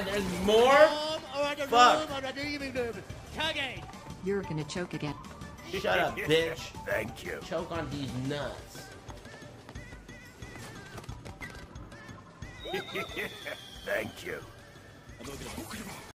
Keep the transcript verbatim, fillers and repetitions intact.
there's more? Fuck. You're gonna choke again. Shut up, bitch. Thank you. Choke on these nuts. Thank you.